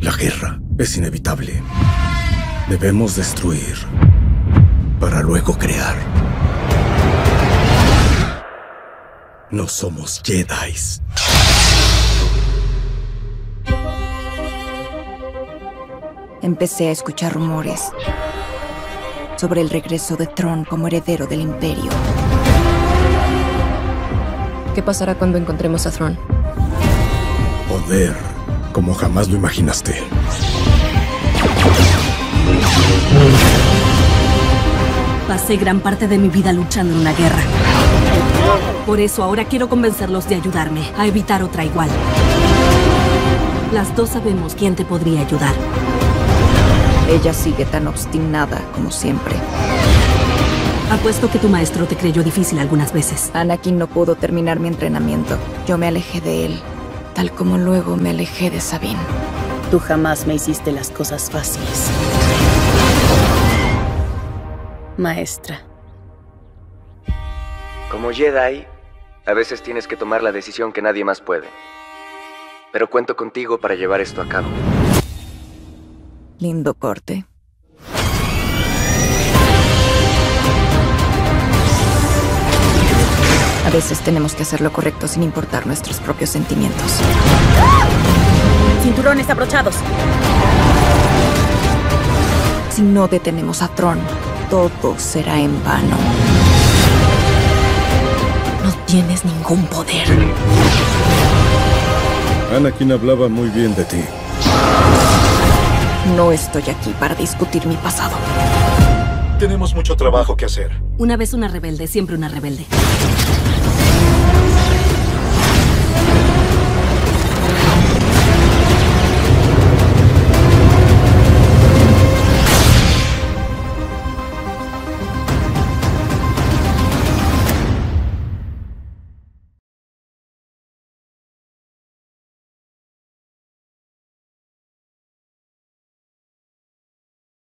La guerra es inevitable. Debemos destruir para luego crear. No somos Jedis. Empecé a escuchar rumores sobre el regreso de Thrawn como heredero del Imperio. ¿Qué pasará cuando encontremos a Thrawn? Poder como jamás lo imaginaste. Pasé gran parte de mi vida luchando en una guerra. Por eso ahora quiero convencerlos de ayudarme a evitar otra igual. Las dos sabemos quién te podría ayudar. Ella sigue tan obstinada como siempre. Apuesto que tu maestro te creyó difícil algunas veces. Anakin no pudo terminar mi entrenamiento. Yo me alejé de él, tal como luego me alejé de Sabine. Tú jamás me hiciste las cosas fáciles, maestra. Como Jedi, a veces tienes que tomar la decisión que nadie más puede. Pero cuento contigo para llevar esto a cabo. Lindo corte. A veces tenemos que hacer lo correcto sin importar nuestros propios sentimientos. Cinturones abrochados. Si no detenemos a Thrawn, todo será en vano. No tienes ningún poder. Anakin hablaba muy bien de ti. No estoy aquí para discutir mi pasado. Tenemos mucho trabajo que hacer. Una vez una rebelde, siempre una rebelde.